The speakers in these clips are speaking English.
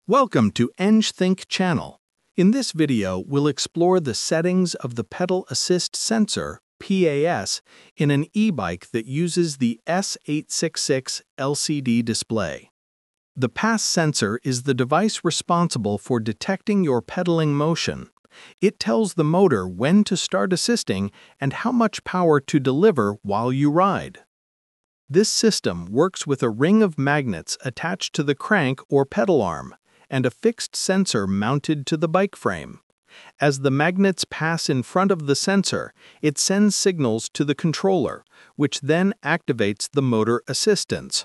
Welcome to Engthink channel. In this video, we'll explore the settings of the pedal assist sensor, PAS, in an e-bike that uses the S866 LCD display. The PAS sensor is the device responsible for detecting your pedaling motion. It tells the motor when to start assisting and how much power to deliver while you ride. This system works with a ring of magnets attached to the crank or pedal arm, and a fixed sensor mounted to the bike frame. As the magnets pass in front of the sensor, it sends signals to the controller, which then activates the motor assistance.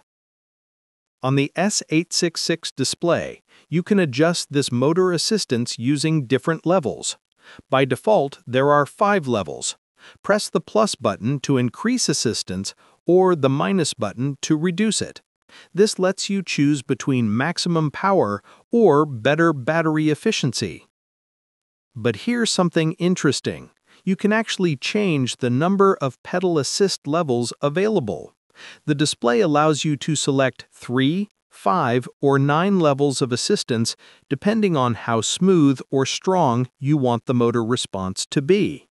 On the S866 display, you can adjust this motor assistance using different levels. By default, there are 5 levels. Press the plus button to increase assistance or the minus button to reduce it. This lets you choose between maximum power or better battery efficiency. But here's something interesting. You can actually change the number of pedal assist levels available. The display allows you to select 3, 5, or 9 levels of assistance depending on how smooth or strong you want the motor response to be.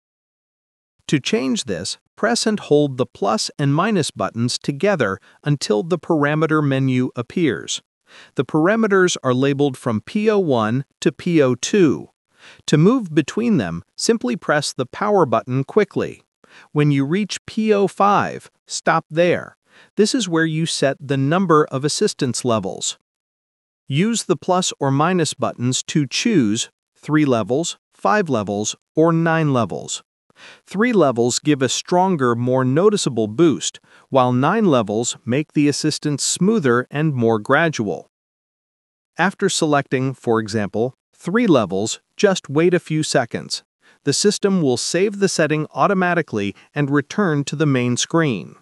To change this, press and hold the plus and minus buttons together until the parameter menu appears. The parameters are labeled from P01 to P02. To move between them, simply press the power button quickly. When you reach P05, stop there. This is where you set the number of assistance levels. Use the plus or minus buttons to choose 3 levels, 5 levels, or 9 levels. 3 levels give a stronger, more noticeable boost, while 9 levels make the assistance smoother and more gradual. After selecting, for example, 3 levels, just wait a few seconds. The system will save the setting automatically and return to the main screen.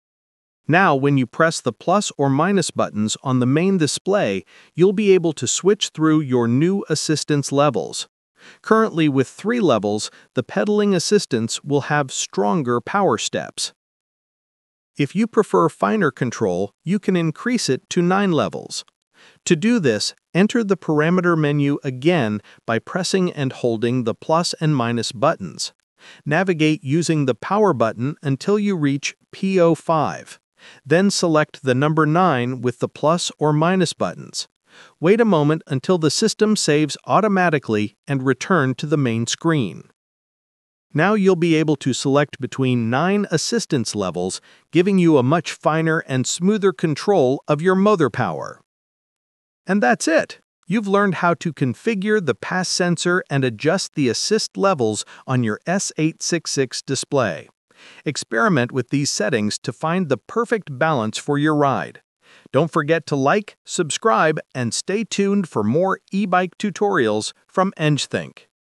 Now, when you press the plus or minus buttons on the main display, you'll be able to switch through your new assistance levels. Currently, with 3 levels, the pedaling assistance will have stronger power steps. If you prefer finer control, you can increase it to 9 levels. To do this, enter the parameter menu again by pressing and holding the plus and minus buttons. Navigate using the power button until you reach P05. Then select the number 9 with the plus or minus buttons. Wait a moment until the system saves automatically and return to the main screen. Now you'll be able to select between 9 assistance levels, giving you a much finer and smoother control of your motor power. And that's it! You've learned how to configure the PAS sensor and adjust the assist levels on your S866 display. Experiment with these settings to find the perfect balance for your ride. Don't forget to like, subscribe, and stay tuned for more e-bike tutorials from Engthink.